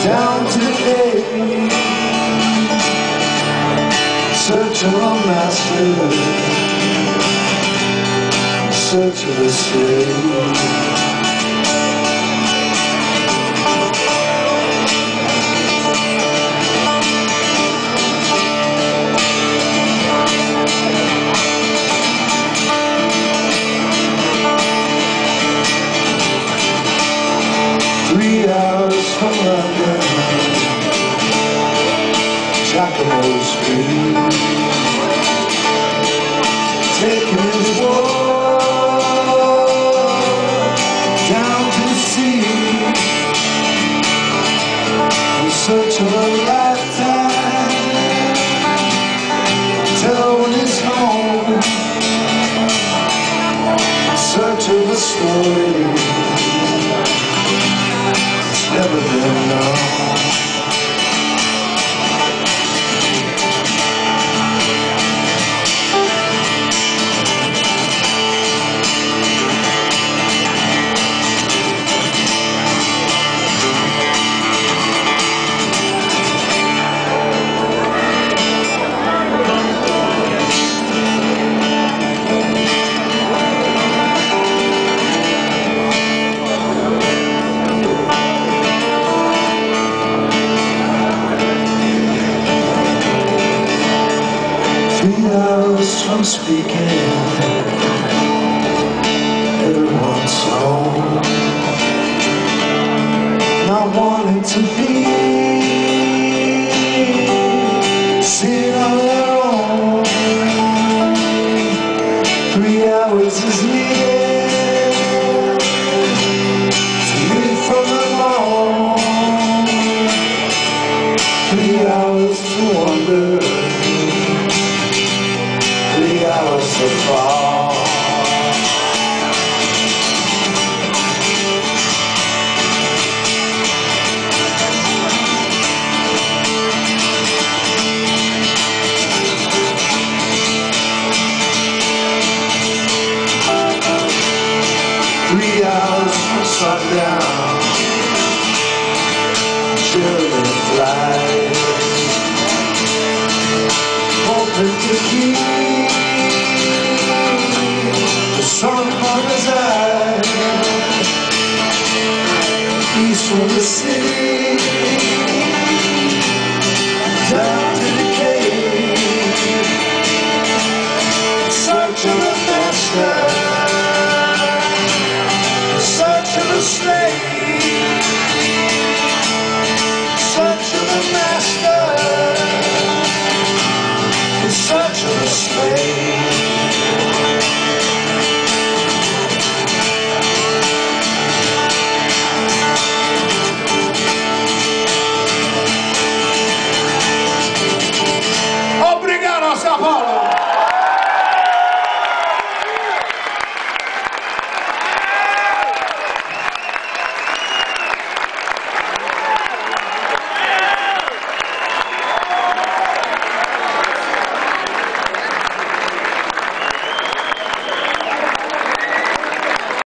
down to the day, search of a master, search of a slave. 3 hours from London, Giacomo Street, taking his walk down to the sea, in search of a lifetime, tell when he's home, in search of a story never been known. 3 hours from speaking, everyone's home, not wanting to be seen on their own. 3 hours is needed to leave from them all. 3 hours to wonder, 3 hours to fall. Three hours from sundown, children fly, hoping to keep the sun from his eyes. East from the city,